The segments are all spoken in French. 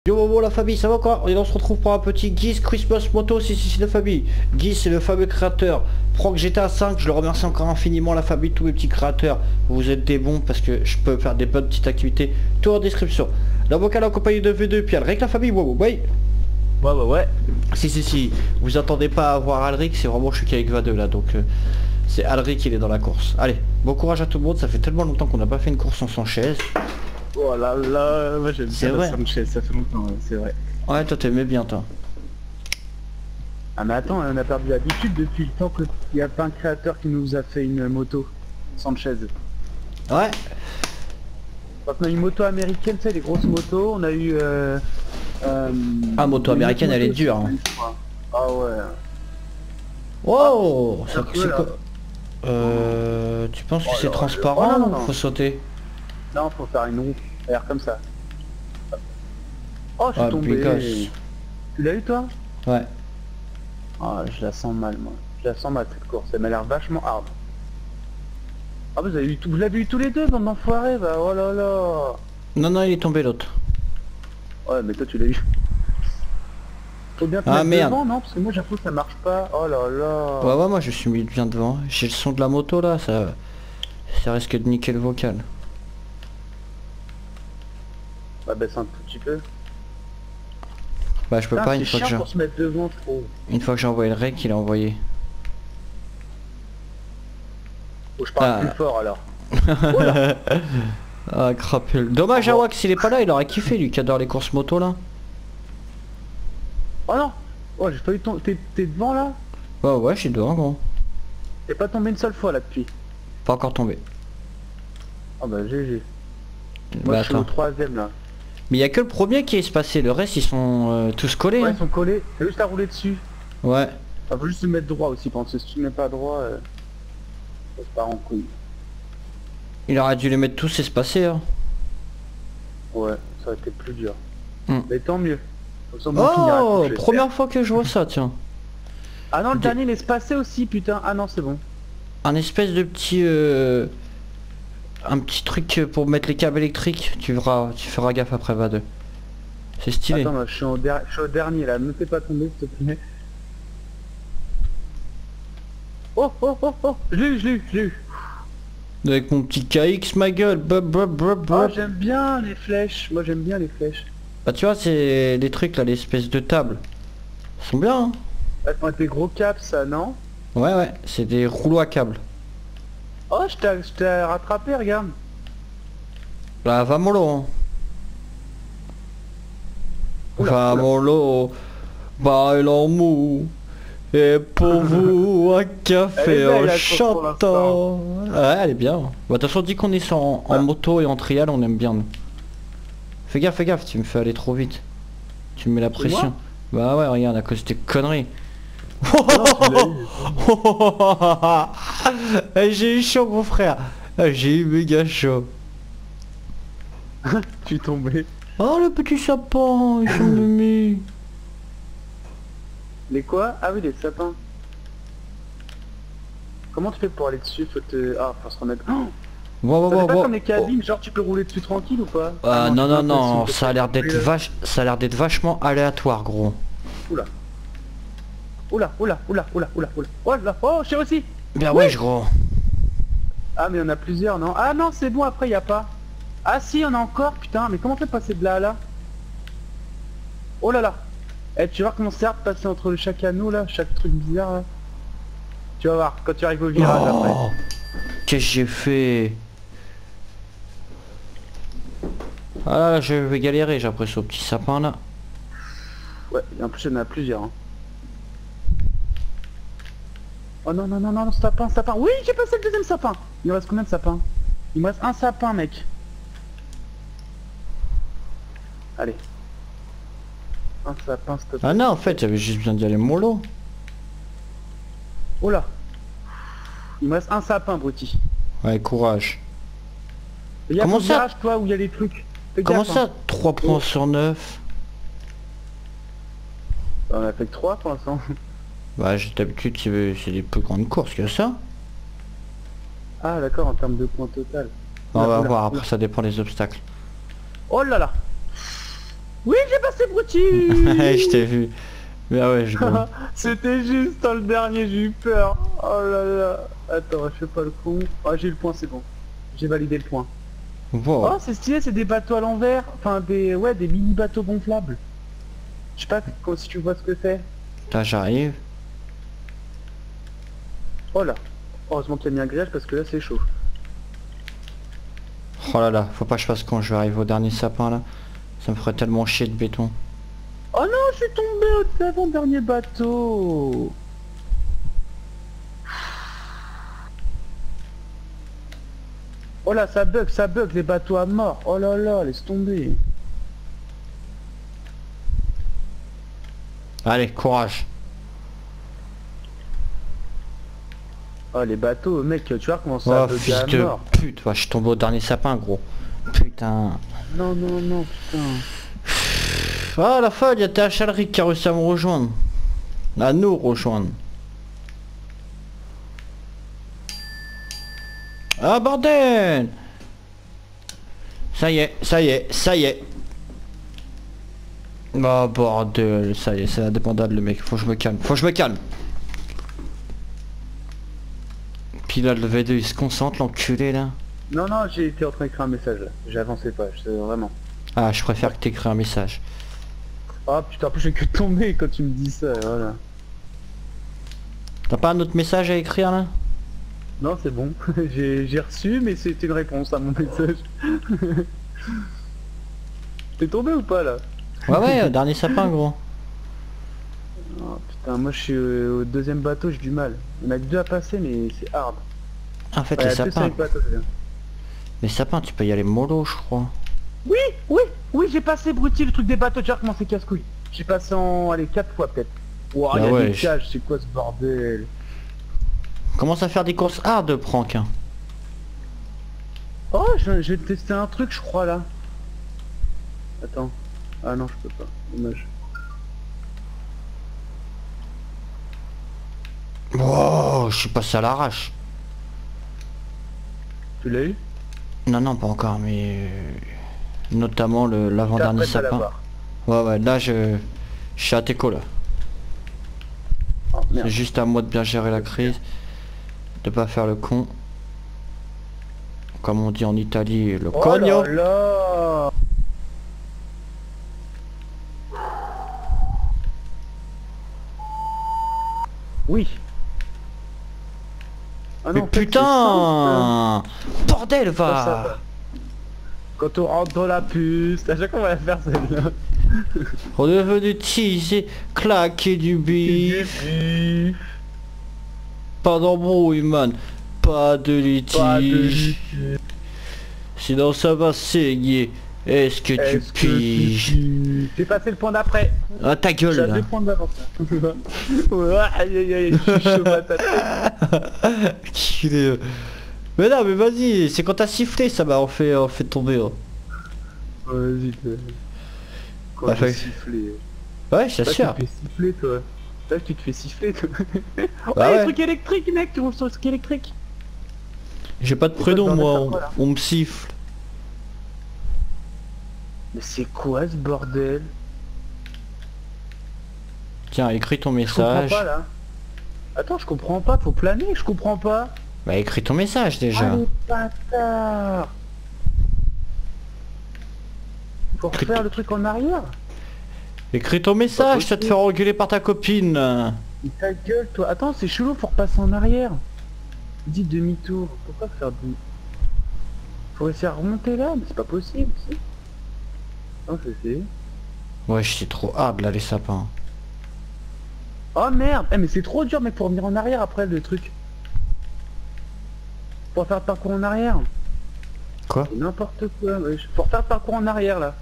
Yo Momo la famille, ça va quoi? Et on se retrouve pour un petit Guise Christmas Moto, si la famille. Guise c'est le fameux créateur. Proc GTA 5, je le remercie encore infiniment la famille, tous mes petits créateurs. Vous êtes des bons parce que je peux faire des bonnes petites activités. Tout en description. La vocale accompagnée de V2 puis avec la famille Momo, ouais. Ouais. Si. Vous attendez pas à voir Alric, c'est vraiment je suis qu'avec Va2 là, donc c'est Alric il est dans la course. Allez, bon courage à tout le monde, ça fait tellement longtemps qu'on n'a pas fait une course en Sanchez. Oh là là, moi j'aime bien la Sanchez, ça fait longtemps, ouais, c'est vrai. Ouais, toi t'aimais bien toi. Ah mais attends, on a perdu l'habitude depuis le temps qu'il n'y a pas un créateur qui nous a fait une moto Sanchez. Ouais. Quand on a une moto américaine, tu sais, les grosses motos, on a eu... Ah, moto américaine elle est dure hein. Ah ouais. Wow, Ah, ça, c'est quoi? Tu penses que c'est transparent non, ou faut sauter? Non, faut faire une roue, regarde comme ça. Oh, je suis tombé. Bécasse. Tu l'as eu toi? Ouais. Ah, je la sens mal moi. Je la sens mal cette course, elle m'a l'air vachement hard. Ah, vous avez eu vous l'avez eu tous les deux, bande d'enfoirés, bah oh là là. Non, il est tombé l'autre. Ouais, mais toi tu l'as eu. Faut bien te mettre devant, non? Parce que moi j'avoue que ça marche pas. Oh là là. Ouais, moi je suis mis bien devant. J'ai le son de la moto là, ça risque de niquer le vocal. Bah baisse un tout petit peu. Bah je peux pas une fois que j'ai... pour se mettre devant, je trouve. Une fois que j'ai envoyé le rec, il a envoyé. Faut que je parle plus fort alors. Ah crapule. Dommage à Wax, il est pas là, il aurait kiffé lui qui adore les courses moto là. Oh non. Oh j'ai pas eu ton... T'es devant là? Ouais, je suis devant gros. T'es pas tombé une seule fois là depuis? Pas encore tombé. Oh bah GG. Moi je suis au troisième là. Mais il y a que le premier qui est espacé, le reste ils sont tous collés. Ouais, hein. ils sont collés, c'est juste à rouler dessus. Ouais. Ah, faut juste se mettre droit aussi, parce que si tu mets pas droit, ça se part en couille. Il aurait dû les mettre tous espacés hein. Ouais, ça aurait été plus dur. Mais tant mieux. Oh, première fois que je vois ça, tiens. Ah non, le dernier il est espacé aussi, putain. Ah non, c'est bon. Un espèce de petit... un petit truc pour mettre les câbles électriques, tu feras gaffe après Va2. C'est stylé. Attends, je suis au dernier là, ne me fais pas tomber s'il te plaît. Oh, je l'ai eu. Avec mon petit KX, ma gueule. Oh, j'aime bien les flèches, moi j'aime bien les flèches. Bah tu vois, c'est les trucs là, l'espèce de table. Ils sont bien hein. Ça sont des gros câbles ça, non? Ouais, c'est des rouleaux à câbles. Oh, je t'ai rattrapé, regarde. Bah va mollo hein. Va mollo, bailons mou. Et pour vous, un café en chantant. Ouais, elle est bien. Bah de toute façon, dit qu'on est en moto et en trial, on aime bien nous. Fais gaffe, tu me fais aller trop vite. Tu me mets la pression. Bah ouais, regarde, à cause de tes conneries. J'ai eu chaud mon frère. J'ai eu méga chaud. Tu es tombé. Oh le petit sapin, ils sont mimi. Les quoi? Ah oui, les sapins. Comment tu fais pour aller dessus? Faut te... Ah, faut se remettre... Oh, ça pas comme les cabines, genre tu peux rouler dessus tranquille ou pas? Non, ça a l'air d'être vachement aléatoire gros. Oula. Oh là, oh, je sais aussi. Bien ouais, gros. Ah mais on a plusieurs, non? Ah non, c'est bon, après y a pas. Ah si, on a encore, putain, mais comment on fait passer de là à là? Oh là là. Eh, tu vas voir comment ça de passer entre chaque anneau là, chaque truc bizarre là. Tu vas voir, quand tu arrives au virage après. Qu'est-ce que j'ai fait? Ah là, je vais galérer, j'ai l'impression au petit sapin là. Ouais, en plus il y en a plusieurs. Hein. Oh non, sapin. Oui, j'ai passé le deuxième sapin. Il me reste combien de sapins? Il me reste un sapin, mec. Allez. Un sapin, s'il te plaît. Ah non, en fait, j'avais juste besoin d'y aller mollo. Oh là. Il me reste un sapin, Bruti. Ouais, courage. Comment ça virage, toi, où il y a les trucs. Comment ça, 3 points sur 9? On a fait que 3 pour l'instant. Bah j'ai d'habitude c'est des plus grandes courses que ça. Ah d'accord, en termes de points total. On va voir, après ça dépend des obstacles. Oh là là. Oh là là. Oh là là. Oui, j'ai passé Brutti. Je t'ai vu. Mais ah ouais, je vois. C'était juste dans le dernier, j'ai eu peur. Oh là là. Attends, je fais pas le con. Ah, j'ai eu le point, c'est bon. J'ai validé le point. Wow. Oh, c'est stylé, c'est des bateaux à l'envers. Enfin, des mini bateaux gonflables. Je sais pas si tu vois ce que c'est. Là, j'arrive. Oh là. Heureusement qu'il y a mis un grillage parce que là, c'est chaud. Oh là là, faut pas que je fasse quand je vais arriver au dernier sapin là. Ça me ferait tellement chier de béton. Oh non, je suis tombé au avant-dernier bateau. Oh là, ça bug, les bateaux à mort. Oh là là, laisse tomber. Allez, courage. Oh, les bateaux, mec, tu vois comment ça Oh, bug fils à de mort. pute, ouais, je suis tombé au dernier sapin, gros. Putain. Non, non, non, putain. Ah, la folle, il y a THLRI qui a réussi à me rejoindre. À nous rejoindre. Ah, bordel! Ça y est, ça y est, ça y est. Oh, bordel, ça y est, c'est indépendable, le mec. Faut que je me calme, faut que je me calme. Puis là, le V2, il se concentre, l'enculé, là. Non, non, j'ai été en train d'écrire un message, là. J'avançais pas, vraiment. Ah, je préfère que t'écris un message. Oh putain, en plus j'ai que tombé quand tu me dis ça, voilà. T'as pas un autre message à écrire, là? Non, c'est bon. J'ai reçu, mais c'était une réponse à mon message. T'es tombé ou pas, là? Ouais, ouais, dernier sapin, gros. Oh putain, moi je suis au deuxième bateau, j'ai du mal. On a que deux à passer, mais c'est hard. En fait, Ouais, les il y a deux sapins. cinq bateaux, c'est bien. Les sapins, tu peux y aller mollo, je crois. Oui, oui, oui, j'ai passé Brutti, le truc des bateaux, tu vois comment c'est casse-couille. J'ai passé en, allez, 4 fois peut-être. Wow, il Bah y a ouais, des cages, c'est quoi ce bordel? Commence à faire des courses hard, Prank. Hein. Oh, je vais tester un truc, je crois, là. Attends. Ah non, je peux pas. Dommage. Wow, je suis passé à l'arrache. Tu l'as eu? Non, non, pas encore, mais... Notamment l'avant-dernier T'apprêtes à sapin. l'avoir. Ouais, ouais, là, je suis à Teco, là. Oh merde. C'est juste à moi de bien gérer la crise. De pas faire le con. Comme on dit en Italie, le Oh cogno. là là. Oui. Ah Mais en fait, c'est putain, bordel, simple. Ça va. va. Quand on rentre dans la puce, à chaque fois on va la faire celle-là. On est venu teaser, claquer du bif. Pas d'embrouille, man. Pas de litige. Sinon ça va saigner. Est-ce que tu piges? J'ai passé le point d'après. Ah, ta gueule, J'ai là. 2 points d'avance. Ouais, aïe aïe aïe, je suis chaud patate. Qu'il est... Mais non, mais vas-y, c'est quand t'as sifflé, ça m'a fait tomber. Hein. Vas-y, quand Bah, j'ai fait- sifflé. Ouais, je Toi, t'assure. tu te fais siffler, toi. Toi, tu te fais siffler, toi. Oh, Bah les ouais. trucs électriques, mec, tu roules sur le truc électrique. J'ai pas de quoi, prénom, ce bordel, moi, faire quoi, là on me siffle. Mais c'est quoi ce bordel? Tiens, écris ton Je comprends message. pas, là. Attends, je comprends pas, faut planer, je comprends pas. Bah, écris ton message, déjà. Ah, les bâtards. Faut refaire le truc en arrière. Écris ton message, ça te fait engueuler par ta copine. Mais ta gueule, toi. Attends, c'est chelou, faut repasser en arrière. Dis demi-tour. Pourquoi faire demi? Faut réussir à remonter là, mais c'est pas possible, si. Non, je vais essayer. Ouais, c'est trop hard, là, les sapins. Oh merde. Eh, mais c'est trop dur, mec, pour revenir en arrière après le truc. Pour faire le parcours en arrière. Quoi? C'est n'importe quoi, wesh. Faut refaire le parcours en arrière, là.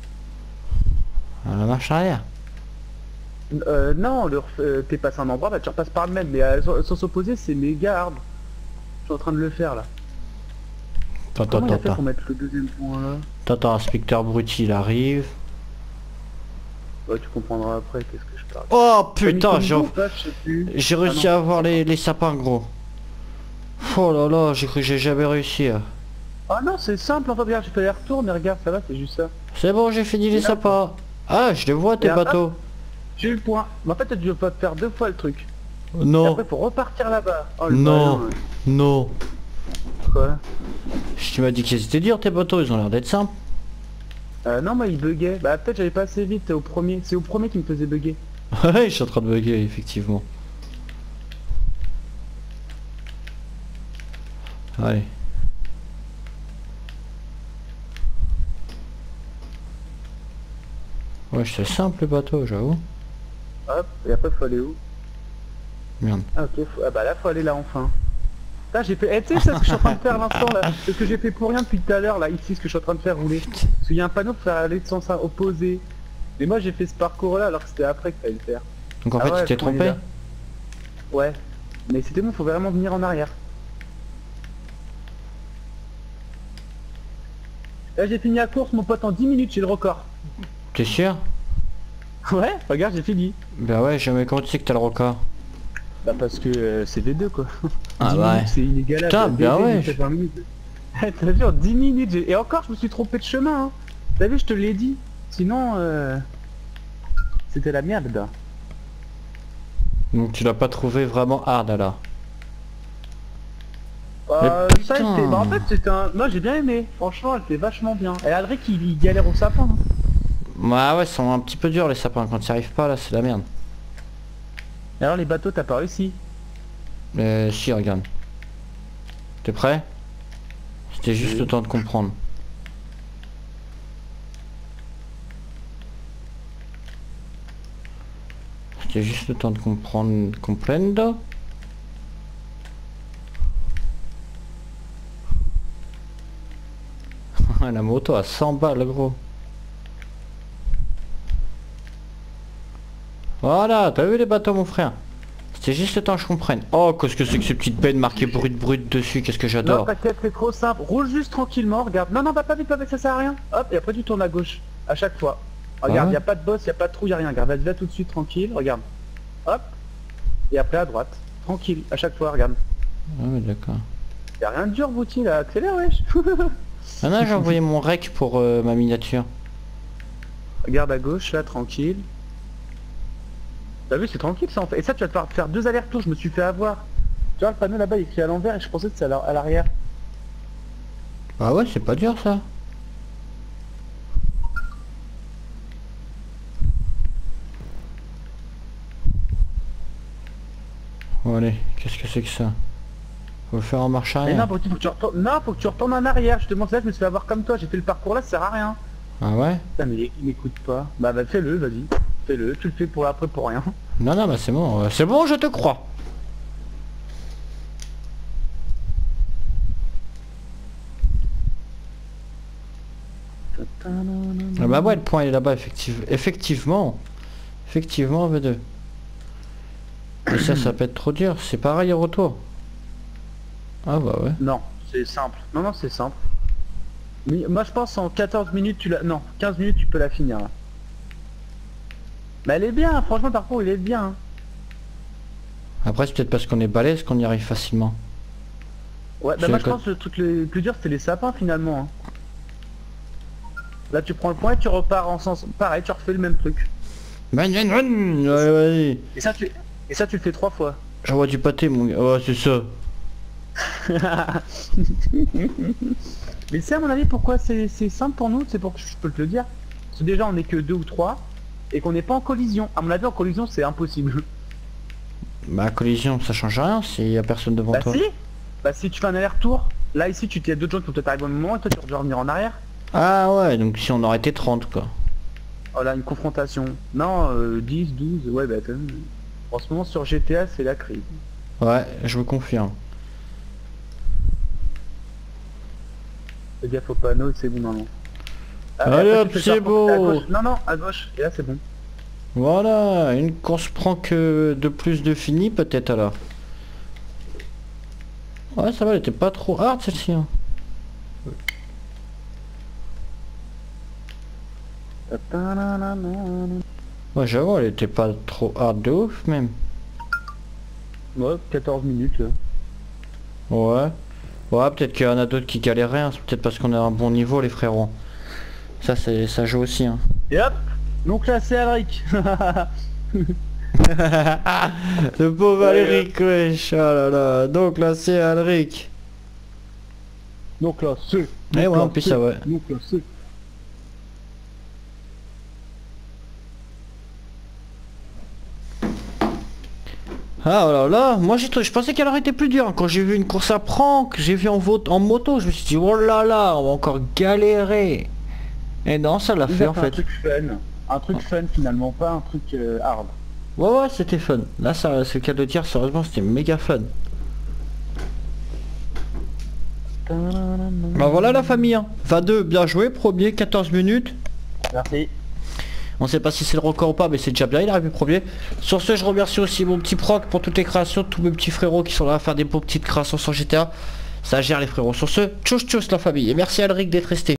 À la marche arrière. Non, t'es passé un endroit, bah tu repasses par le même, mais à sens opposé, c'est méga hard. Je suis en train de le faire, là. Comment il a fait pour mettre le deuxième point, là? Attends, inspecteur Brutti, il arrive. Ouais, tu comprendras après, qu'est-ce que je parle. Oh putain, j'ai réussi à avoir les sapins, gros. Oh là là, j'ai cru que j'ai jamais réussi. Ah non, c'est simple, en fait, regarde, j'ai fait les retours, mais regarde, ça va, c'est juste ça. C'est bon, j'ai fini les sapins. Ah, je les vois tes Et bateaux. J'ai eu le point. Mais en fait, tu veux pas te faire 2 fois le truc. Et Non, après, faut repartir là-bas. Oh, le non, ballon, non. quoi. Tu m'as dit qu'ils étaient durs tes bateaux, ils ont l'air d'être simples. Non, moi, il buguait. Bah, peut-être j'avais pas assez vite au premier. C'est au premier qui me faisait bugger. Ouais, je suis en train de bugger, effectivement. Allez. Ouais, c'est simple le bateau, j'avoue. Hop, et après, faut aller où? Merde. Ah, ok, ah bah là, faut aller là, enfin. Là, j'ai fait... Eh, tu sais, c'est ce que je suis en train de faire à l'instant, là. C'est ce que j'ai fait pour rien depuis tout à l'heure, là. Ici, ce que je suis en train de faire rouler. Parce qu'il y a un panneau pour faire aller de sens opposé. Mais moi, j'ai fait ce parcours-là, alors que c'était après qu'il fallait le faire. Donc en Ah fait, ouais, tu t'es comment il est trompé? là. Ouais. Mais c'était bon, faut vraiment venir en arrière. Là, j'ai fini la course, mon pote, en 10 minutes, j'ai le record. T'es sûr? Ouais, regarde, j'ai fini. Bah ouais, jamais comment tu sais que t'as le record? Bah parce que c'est V2 quoi. Ah 10 ouais. minutes, c'est inégalable. Putain, bien V2, ouais. j'ai fait 20 minutes. T'as vu, en 10 minutes, et encore je me suis trompé de chemin. Hein. T'as vu, je te l'ai dit. Sinon, c'était la merde. Là. Donc tu l'as pas trouvé vraiment hard alors? Ça putain. était... Bah en fait, c'était un... Moi j'ai bien aimé. Franchement, elle était vachement bien. Et Alric, il galère au sapin. Hein. Ouais, ouais, ils sont un petit peu durs les sapins. Quand tu arrives pas là, c'est la merde. Et alors les bateaux, t'as pas réussi? Si, regarde. T'es prêt? C'était juste le temps de comprendre. C'était juste le temps de comprendre. Comprendo? La moto à 100 balles, gros. Voilà, t'as vu les bateaux, mon frère? C'était juste le temps que je comprenne. Oh, qu'est-ce que c'est que ces petites peines marquées brut dessus? Qu'est-ce que Non, j'adore. t'inquiète, c'est trop simple. Roule juste tranquillement, regarde. Non, non, va pas vite, ça sert à rien. Hop, et après tu tournes à gauche. À chaque fois. Regarde, Ouais. y a pas de boss, y a pas de trou, y a rien. Regarde, va tout de suite tranquille, regarde. Hop. Et après à droite. Tranquille, à chaque fois, regarde. Ah ouais, d'accord. Y a rien de dur, Bouti, là. Accélère, wesh. Ah non, j'ai envoyé mon rec pour ma miniature. Regarde à gauche, là, tranquille. T'as vu, c'est tranquille ça en fait. Et ça, tu vas devoir faire 2 allers-retours, je me suis fait avoir. Tu vois, le panneau là-bas, il est écrit à l'envers et je pensais que c'est à l'arrière. Ah ouais, c'est pas dur ça. Bon, allez, qu'est-ce que c'est que ça? Faut le faire en marche Mais non, arrière. Bouti, faut que tu retournes. Non, faut que tu retournes en arrière. Je te montre là, je me suis fait avoir comme toi. J'ai fait le parcours là, ça sert à rien. Ah ouais? Putain, mais il m'écoute pas. Bah, fais-le, vas-y. Fais-le, tu le fais pour après pour rien. Non, non, bah c'est bon, je te crois. Ah bah ouais, le point il est là-bas, effectivement. Effectivement, V2. Mais ça peut être trop dur. C'est pareil au retour. Ah bah ouais. Non, c'est simple. Non, non, c'est simple. Mais moi, je pense en 14 minutes, tu la... Non, 15 minutes, tu peux la finir là. Mais elle est bien, franchement, le parcours, il est bien. Hein. Après, c'est peut-être parce qu'on est balèze qu'on y arrive facilement. Ouais, bah C'est moi, la je co- pense que le truc le plus dur, c'était les sapins finalement. Hein. Là, tu prends le point et tu repars en sens... Pareil, tu refais le même truc. Ouais, vas-y. Et ça, tu le fais 3 fois. J'envoie du pâté, mon gars. Ouais, c'est ça. Mais c'est à mon avis pourquoi c'est simple pour nous, c'est pour que je peux te le dire. Parce que déjà on est que 2 ou 3 et qu'on n'est pas en collision. À mon avis en collision c'est impossible. Bah, collision, ça change rien s'il y a personne devant toi. Bah si tu fais un aller-retour, là ici tu t'y as d'autres gens qui vont peut-être arriver au même moment et toi tu dois revenir en arrière. Ah ouais, donc si on aurait été 30 quoi. Oh là une confrontation. Non 10, 12, ouais bah quand même. En ce moment sur GTA c'est la crise. Ouais, je vous confirme. Fais gaffe au panneau, c'est bon non. Allez après, hop, tu fais c'est ça, à beau. gauche. Non non, à gauche, et là c'est bon. Voilà, une course prend que de plus de fini peut-être alors. Ouais, ça va, elle était pas trop hard celle-ci. Hein. Ouais, j'avoue, elle était pas trop hard de ouf même. Ouais, 14 minutes là. Ouais. Ouais, peut-être qu'il y en a d'autres qui galéraient, hein. C'est peut-être parce qu'on a un bon niveau les frérots. Ça joue aussi hein. Et hop, Non classé Alric. Le pauvre Alric, wesh, oh là là. Donc là c'est Alric. Non classé. Eh ouais, en plus ça ouais. Non classé. Ah oh là là, moi je pensais qu'elle aurait été plus dure. Quand j'ai vu une course à prank, j'ai vu en moto, je me suis dit oh là là, on va encore galérer. Et non, ça l'a fait en fait. Un truc fun finalement, pas un truc hard. Ouais ouais, c'était fun. Là ça c'est le cas de dire, sérieusement c'était méga fun. Bah voilà la famille hein. 22, bien joué, premier, 14 minutes. Merci. On sait pas si c'est le record ou pas, mais c'est déjà bien, il est arrivé premier. Sur ce, je remercie aussi mon petit proc pour toutes les créations, tous mes petits frérots qui sont là à faire des beaux petites créations sur GTA. Ça gère les frérots. Sur ce, tchuss tchuss la famille. Et merci Alric d'être resté.